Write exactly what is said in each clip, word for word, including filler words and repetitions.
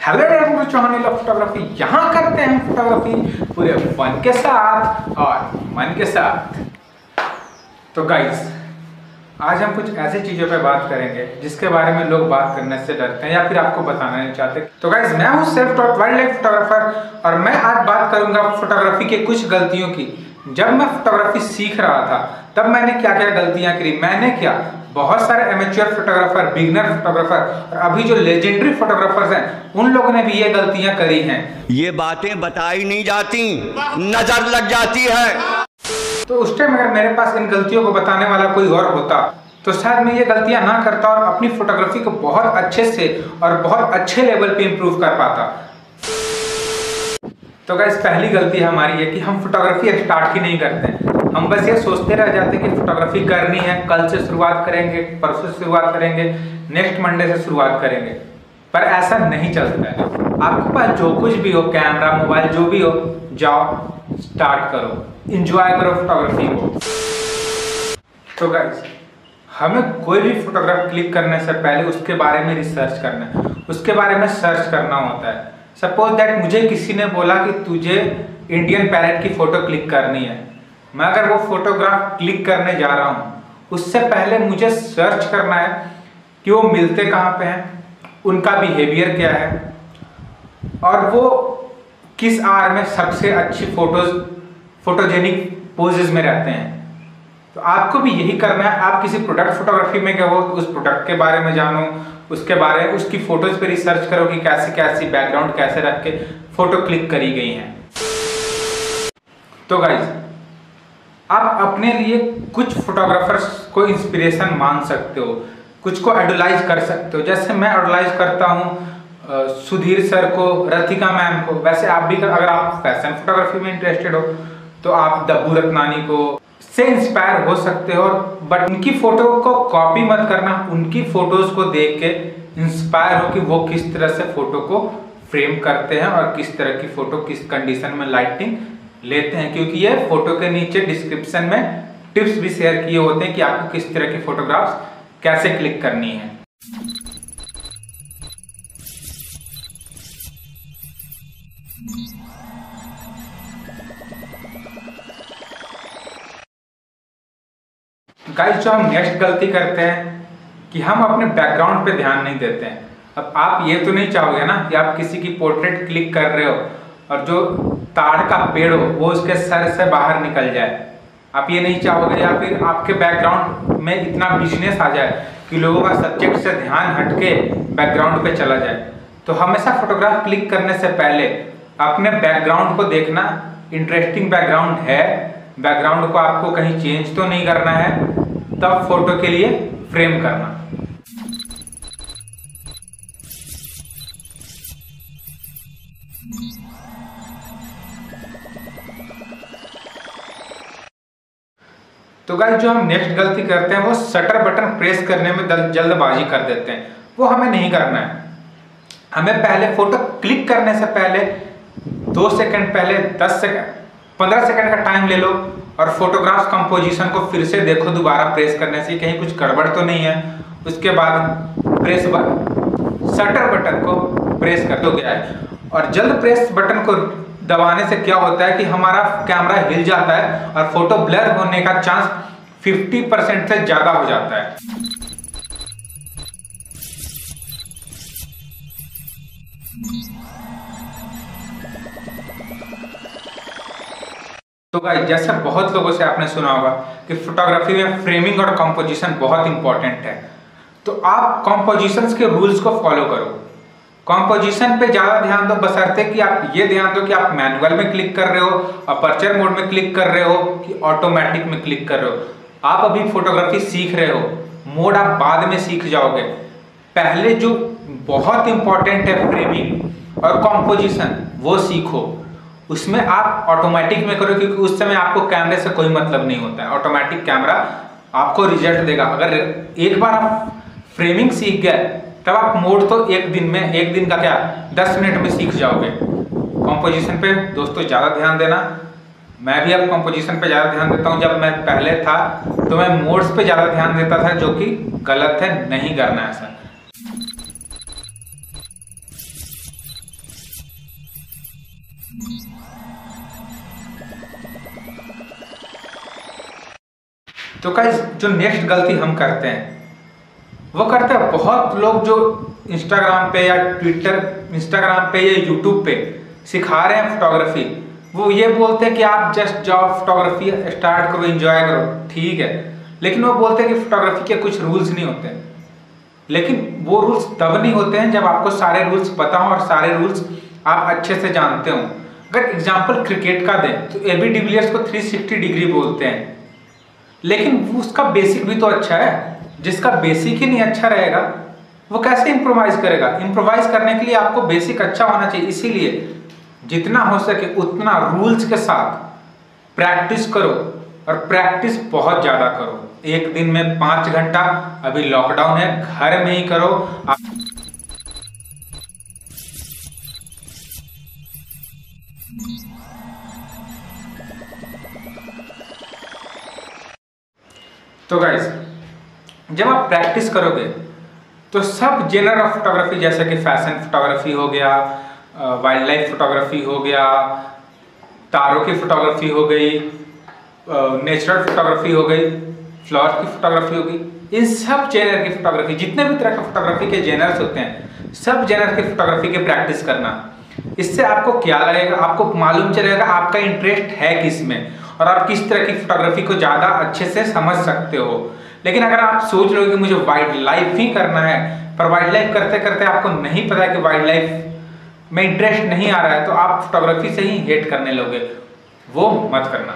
Hello everyone, channel of photography. यहाँ करते हैं फोटोग्राफी पूरे फन के साथ और मन के साथ। तो गाइस, आज हम कुछ ऐसी चीज़ों पे बात करेंगे जिसके बारे में लोग बात करने से डरते हैं या फिर आपको बताना नहीं चाहते। तो गाइस, मैं हूँ self taught wild life photographer और मैं आज बात करूंगा फोटोग्राफी के कुछ गलतियों की। जब मैं फोटोग्राफी सीख रहा था तब मैंने क्या क्या गलतियां करी। मैंने क्या बहुत सारे एमेच्योर फोटोग्राफर, बिगिनर फोटोग्राफर और अभी जो लेजेंडरी फोटोग्राफर्स हैं उन लोगों ने भी ये गलतियां करी हैं। ये बातें बताई नहीं जाती, नजर लग जाती है। तो उस टाइम अगर मेरे पास इन गलतियों को बताने वाला कोई और होता तो शायद मैं ये गलतियां ना करता और अपनी फोटोग्राफी को बहुत अच्छे से और बहुत अच्छे लेवल पे इम्प्रूव कर पाता। तो गाइस, पहली गलती हमारी है कि हम फोटोग्राफी स्टार्ट ही नहीं करते हैं। हम बस ये सोचते रह जाते हैं कि फोटोग्राफी करनी है, कल से शुरुआत करेंगे, परसों से शुरुआत करेंगे, नेक्स्ट मंडे से शुरुआत करेंगे। पर ऐसा नहीं चलता है। आपके पास जो कुछ भी हो, कैमरा, मोबाइल, जो भी हो, जाओ स्टार्ट करो, एंजॉय करो फोटोग्राफी को। तो गाइस, हमें कोई भी फोटोग्राफ क्लिक करने से पहले उसके बारे में रिसर्च करना है, उसके बारे में सर्च करना होता है। सपोज दैट मुझे किसी ने बोला कि तुझे इंडियन पैरेट की फोटो क्लिक करनी है। मैं अगर वो फोटोग्राफ क्लिक करने जा रहा हूँ उससे पहले मुझे सर्च करना है कि वो मिलते कहाँ पे हैं, उनका बिहेवियर क्या है और वो किस आर में सबसे अच्छी फोटोज फोटोजेनिक पोजेज में रहते हैं। तो आपको भी यही करना है। आप किसी प्रोडक्ट फोटोग्राफी में गए हो तो उस प्रोडक्ट के बारे में जानो, उसके बारे में उसकी फोटोज पे रिसर्च करो कि कैसी कैसी बैकग्राउंड कैसे रख के फोटो क्लिक करी गई हैं। तो गाइज, आप अपने लिए कुछ फोटोग्राफर्स को इंस्पिरेशन मान सकते हो, कुछ को आइडलाइज कर सकते हो। जैसे मैं आइडलाइज करता हूँ सुधीर सर को, रतिका मैम को। वैसे आप भी अगर आप फैशन फोटोग्राफी में इंटरेस्टेड हो तो आप डब्बू रत्नानी को से इंस्पायर हो सकते हो। बट उनकी फोटो को कॉपी मत करना, उनकी फोटोज को देख के इंस्पायर हो कि वो किस तरह से फोटो को फ्रेम करते हैं और किस तरह की फोटो किस कंडीशन में लाइटिंग लेते हैं। क्योंकि ये फोटो के नीचे डिस्क्रिप्शन में टिप्स भी शेयर किए होते हैं कि आपको किस तरह की फोटोग्राफ्स कैसे क्लिक करनी है। गाइस, जो हम नेक्स्ट गलती करते हैं कि हम अपने बैकग्राउंड पे ध्यान नहीं देते हैं। अब आप ये तो नहीं चाहोगे ना कि आप किसी की पोर्ट्रेट क्लिक कर रहे हो और जो ताड़ का पेड़ हो वो उसके सर से बाहर निकल जाए। आप ये नहीं चाहोगे। या फिर आपके बैकग्राउंड में इतना बिजनेस आ जाए कि लोगों का सब्जेक्ट से ध्यान हटके बैकग्राउंड पे चला जाए। तो हमेशा फोटोग्राफ क्लिक करने से पहले अपने बैकग्राउंड को देखना, इंटरेस्टिंग बैकग्राउंड है, बैकग्राउंड को आपको कहीं चेंज तो नहीं करना है, तब फोटो के लिए फ्रेम करना। तो गाइस, जो हम नेक्स्ट गलती करते हैं वो शटर बटन प्रेस करने में जल्दबाजी कर देते हैं। वो हमें नहीं करना है। हमें पहले फोटो क्लिक करने से पहले दो सेकंड पहले दस सेकंड पंद्रह सेकंड का टाइम ले लो और फोटोग्राफ कंपोजिशन को फिर से देखो दोबारा प्रेस करने से कहीं कुछ गड़बड़ तो नहीं है। उसके बाद प्रेस शटर बटन को प्रेस कर दो गया है। और जल्द प्रेस बटन को दबाने से क्या होता है कि हमारा कैमरा हिल जाता है और फोटो ब्लर होने का चांस पचास परसेंट से ज्यादा हो जाता है। तो गाइस, जैसे बहुत लोगों से आपने सुना होगा कि फोटोग्राफी में फ्रेमिंग और कंपोजिशन बहुत इंपॉर्टेंट है। तो आप कंपोजिशंस के रूल्स को फॉलो करो। कंपोजिशन पे ज्यादा ध्यान दो, बशर्ते कि आप ये ध्यान दो कि आप मैनुअल में क्लिक कर रहे हो, अपर्चर मोड में क्लिक कर रहे हो कि ऑटोमेटिक में क्लिक कर रहे हो। आप अभी फोटोग्राफी सीख रहे हो, मोड आप बाद में सीख जाओगे। पहले जो बहुत इंपॉर्टेंट है फ्रेमिंग और कंपोजिशन, वो सीखो। उसमें आप ऑटोमेटिक में करो क्योंकि उस समय आपको कैमरे से कोई मतलब नहीं होता है। ऑटोमेटिक कैमरा आपको रिजल्ट देगा। अगर एक बार आप फ्रेमिंग सीख गए तब आप मोड तो एक दिन में, एक दिन का क्या दस मिनट में सीख जाओगे। कंपोजिशन पे दोस्तों ज़्यादा ध्यान देना। मैं भी अब कंपोजिशन पे ज़्यादा ध्यान देता हूँ। जब मैं पहले था तो मैं मोड्स पे ज़्यादा ध्यान देता था, जो कि गलत है, नहीं करना ऐसा। तो गाइस, जो नेक्स्ट गलती हम करते हैं वो करते हैं बहुत लोग जो इंस्टाग्राम पे या ट्विटर इंस्टाग्राम पे या यूट्यूब पे सिखा रहे हैं फोटोग्राफी, वो ये बोलते हैं कि आप जस्ट जाओ फोटोग्राफी स्टार्ट करो, एंजॉय करो, ठीक है। लेकिन वो बोलते हैं कि फोटोग्राफी के कुछ रूल्स नहीं होते हैं। लेकिन वो रूल्स तब नहीं होते हैं जब आपको सारे रूल्स पता हो और सारे रूल्स आप अच्छे से जानते हो। अगर एग्जांपल क्रिकेट का दें तो ए बी डिविलियर्स को तीन सौ साठ डिग्री बोलते हैं, लेकिन उसका बेसिक भी तो अच्छा है। जिसका बेसिक ही नहीं अच्छा रहेगा वो कैसे इम्प्रोवाइज करेगा? इम्प्रोवाइज करने के लिए आपको बेसिक अच्छा होना चाहिए। इसीलिए जितना हो सके उतना रूल्स के साथ प्रैक्टिस करो, और प्रैक्टिस बहुत ज्यादा करो। एक दिन में पांच घंटा, अभी लॉकडाउन है, घर में ही करो। तो गाइस, जब आप प्रैक्टिस करोगे तो सब जेनर ऑफ फोटोग्राफी, जैसे कि फैशन फोटोग्राफी हो गया, वाइल्ड लाइफ फोटोग्राफी हो गया, तारों की फोटोग्राफी हो गई, नेचुरल फोटोग्राफी हो गई, फ्लावर की फोटोग्राफी हो गई, इन सब जेनर की फोटोग्राफी, जितने भी तरह के फोटोग्राफी के जेनर्स होते हैं, सब जेनर की फोटोग्राफी की प्रैक्टिस करना। इससे आपको क्या लगेगा? आपको मालूम चलेगा आपका इंटरेस्ट है किस में, और आप किस तरह की फोटोग्राफी को ज्यादा अच्छे से समझ सकते हो। लेकिन अगर आप सोच लो कि मुझे वाइल्ड लाइफ ही करना है, पर वाइल्ड लाइफ करते करते आपको नहीं पता कि वाइल्ड लाइफ में इंटरेस्ट नहीं आ रहा है, तो आप फोटोग्राफी से ही हेट करने लोगे। वो मत करना।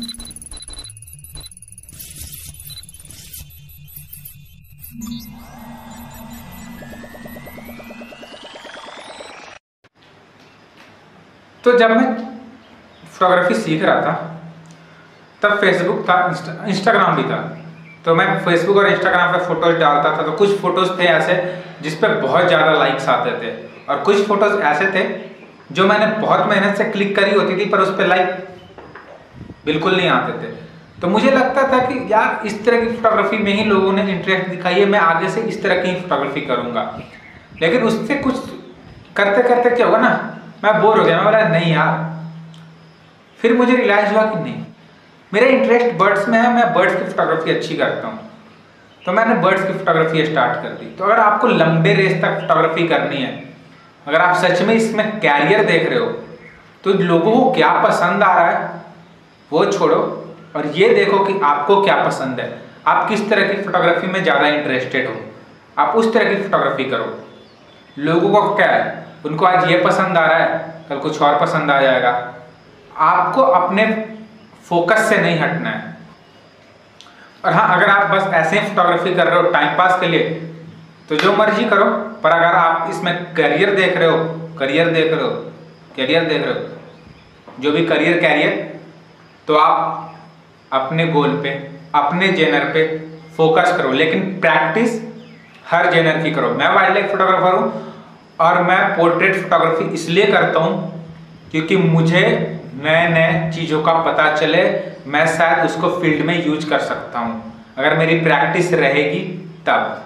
तो जब मैं फोटोग्राफी सीख रहा था तब फेसबुक था, इंस्टा, इंस्टाग्राम भी था। तो मैं फेसबुक और इंस्टाग्राम पे फोटोज डालता था। तो कुछ फोटोज थे ऐसे जिस पे बहुत ज़्यादा लाइक्स आते थे, और कुछ फोटोज ऐसे थे जो मैंने बहुत मेहनत से क्लिक करी होती थी पर उस पर लाइक बिल्कुल नहीं आते थे। तो मुझे लगता था कि यार इस तरह की फोटोग्राफी में ही लोगों ने इंटरेस्ट दिखाई है, मैं आगे से इस तरह की फोटोग्राफी करूँगा। लेकिन उससे कुछ करते करते क्या होगा ना, मैं बोर हो गया। मैं बोला नहीं यार। फिर मुझे रियलाइज हुआ कि नहीं, मेरा इंटरेस्ट बर्ड्स में है, मैं बर्ड्स की फोटोग्राफी अच्छी करता हूँ। तो मैंने बर्ड्स की फोटोग्राफी स्टार्ट कर दी। तो अगर आपको लंबे रेस तक फोटोग्राफी करनी है, अगर आप सच में इसमें कैरियर देख रहे हो, तो लोगों को क्या पसंद आ रहा है वो छोड़ो, और ये देखो कि आपको क्या पसंद है, आप किस तरह की फोटोग्राफी में ज़्यादा इंटरेस्टेड हो, आप उस तरह की फोटोग्राफी करो। लोगों को क्या है, उनको आज ये पसंद आ रहा है, कल कुछ और पसंद आ जाएगा। आपको अपने फोकस से नहीं हटना है। और हाँ, अगर आप बस ऐसे ही फोटोग्राफी कर रहे हो टाइम पास के लिए, तो जो मर्जी करो, पर अगर आप इसमें करियर देख रहे हो, करियर देख रहे हो करियर देख रहे हो जो भी करियर कैरियर, तो आप अपने गोल पे, अपने जेनर पे फोकस करो। लेकिन प्रैक्टिस हर जेनर की करो। मैं वाइल्ड लाइफ फोटोग्राफर हूँ और मैं पोर्ट्रेट फोटोग्राफी इसलिए करता हूँ क्योंकि मुझे नए नए चीज़ों का पता चले, मैं शायद उसको फील्ड में यूज कर सकता हूँ अगर मेरी प्रैक्टिस रहेगी तब।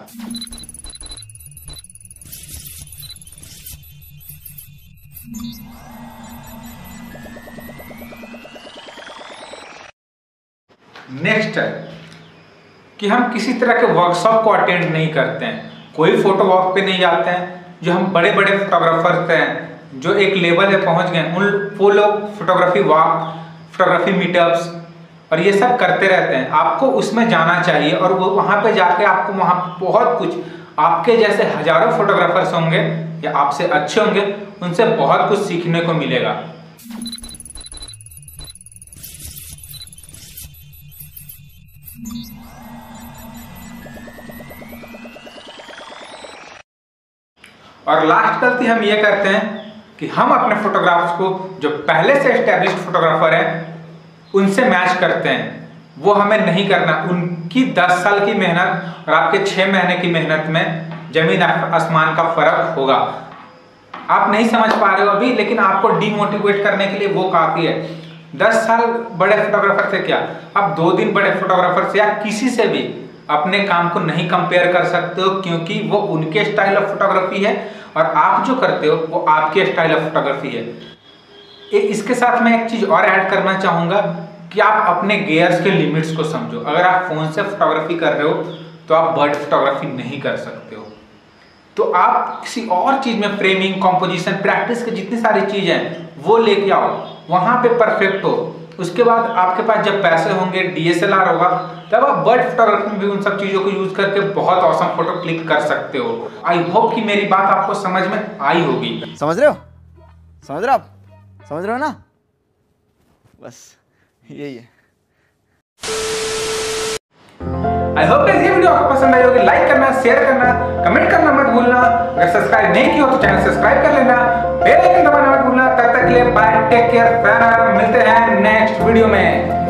नेक्स्ट है कि हम किसी तरह के वर्कशॉप को अटेंड नहीं करते हैं, कोई फोटो वॉक पे नहीं जाते हैं। जो हम बड़े बड़े फोटोग्राफर्स हैं जो एक लेवल पे पहुंच गए, उन वो लोग फोटोग्राफी वॉक, फोटोग्राफी मीटअप्स और ये सब करते रहते हैं। आपको उसमें जाना चाहिए और वो वहाँ पे जाके आपको वहाँ बहुत कुछ, आपके जैसे हजारों फोटोग्राफर्स होंगे या आपसे अच्छे होंगे, उनसे बहुत कुछ सीखने को मिलेगा। और लास्ट गलती हम ये करते हैं कि हम अपने फोटोग्राफ्स को जो पहले से एस्टेब्लिश्ड फोटोग्राफर हैं उनसे मैच करते हैं। वो हमें नहीं करना। उनकी दस साल की मेहनत और आपके छः महीने की मेहनत में जमीन आसमान का फर्क होगा। आप नहीं समझ पा रहे हो अभी, लेकिन आपको डीमोटिवेट करने के लिए वो काफ़ी है। दस साल बड़े फोटोग्राफर से क्या, आप दो दिन बड़े फोटोग्राफर से या किसी से भी अपने काम को नहीं कंपेयर कर सकते हो, क्योंकि वो उनके स्टाइल ऑफ फोटोग्राफी है और आप जो करते हो वो आपके स्टाइल ऑफ फोटोग्राफी है। इसके साथ मैं एक चीज और ऐड करना चाहूंगा कि आप अपने गियर्स के लिमिट्स को समझो। अगर आप फोन से फोटोग्राफी कर रहे हो तो आप बर्ड फोटोग्राफी नहीं कर सकते हो, तो आप किसी और चीज में फ्रेमिंग, कॉम्पोजिशन, प्रैक्टिस के जितनी सारी चीज हैं वो लेके आओ, वहां पे परफेक्ट हो। उसके बाद आपके पास जब पैसे होंगे, डी एस एल आर होगा, तब आप बर्ड फोटोग्राफी में भी उन सब चीजों को यूज करके बहुत औसम फोटो क्लिक कर सकते हो। आई होप कि मेरी बात आपको समझ में आई होगी। समझ रहे हो समझ रहे हो आप समझ रहे हो ना, बस यही है। आई होप गाइस ये वीडियो आपको पसंद आई होगी। लाइक करना, शेयर करना, कमेंट करना मत भूलना। अगर सब्सक्राइब नहीं किया हो तो चैनल सब्सक्राइब कर लेना, बेल आइकन दबाना मत भूलना। तब तक के लिए बाय, टेक केयर, मिलते हैं नेक्स्ट वीडियो में।